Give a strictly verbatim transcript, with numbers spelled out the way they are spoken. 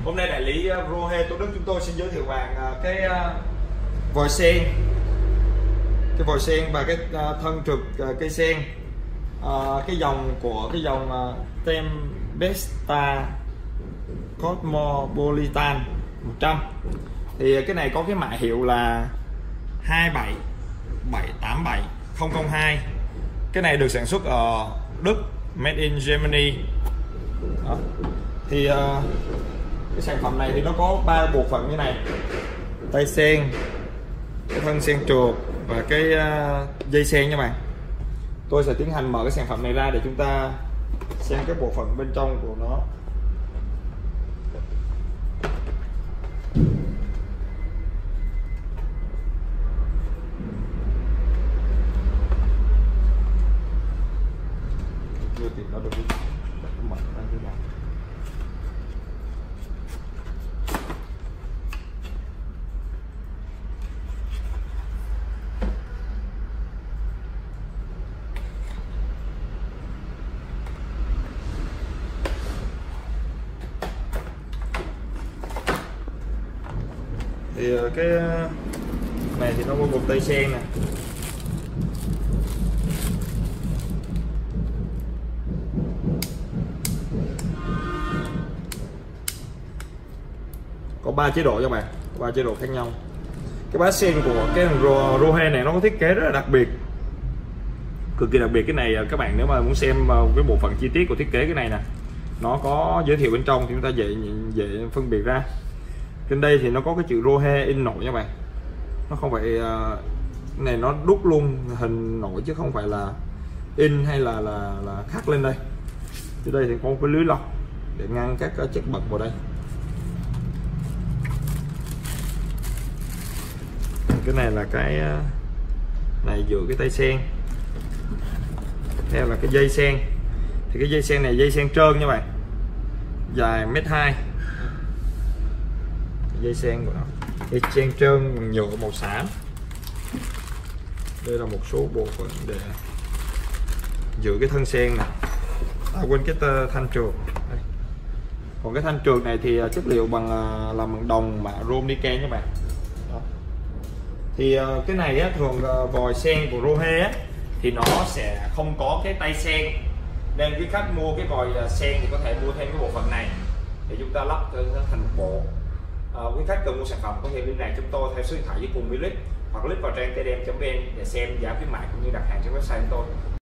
Hôm nay đại lý Rohe Thủ Đức chúng tôi xin giới thiệu bạn cái vòi sen, cái vòi sen và cái thân trục cây sen, cái dòng của cái dòng Tempesta Cosmopolitan một trăm. Thì cái này có cái mã hiệu là hai bảy bảy tám bảy không không hai. Cái này được sản xuất ở Đức, made in Germany. Đó. Thì uh, cái sản phẩm này thì nó có ba bộ phận như này: tay sen, cái thân sen chuột và cái uh, dây sen nha bạn. Tôi sẽ tiến hành mở cái sản phẩm này ra để chúng ta xem cái bộ phận bên trong của nó. Chưa tìm ra được mở ra thế nào. Thì cái này thì nó có gồm tay sen nè, có ba chế độ cho bạn, ba chế độ khác nhau. Cái bát sen của cái Rohe này nó có thiết kế rất là đặc biệt, cực kỳ đặc biệt. Cái này các bạn nếu mà muốn xem cái bộ phận chi tiết của thiết kế cái này nè, nó có giới thiệu bên trong thì chúng ta dễ dễ phân biệt ra. Trên đây thì nó có cái chữ Rohe in nổi nha bạn, nó không phải uh, này nó đúc luôn hình nổi chứ không phải là in hay là là, là khắc lên đây. Trên đây thì có một cái lưới lọc để ngăn các chất bẩn vào đây. Cái này là cái này giữa cái tay sen, theo là cái dây sen. Thì cái dây sen này dây sen trơn nha bạn, dài mét hai. Dây sen của nó, dây sen trơn bằng nhựa màu xám. Đây là một số bộ phận để giữ cái thân sen này. À, quên cái thanh trượt. Đây. Còn cái thanh trượt này thì chất liệu bằng làm bằng đồng mạ rôm niken các bạn. Đó. Thì cái này á, thường vòi sen của Rohe á, thì nó sẽ không có cái tay sen, nên quý khách mua cái vòi sen thì có thể mua thêm cái bộ phận này để chúng ta lắp thành một bộ. À, quý khách cần mua sản phẩm có thể liên lạc chúng tôi theo số điện thoại dưới cùng clip hoặc click vào trang tdm chấm vn để xem giá khuyến mại cũng như đặt hàng trên website của tôi.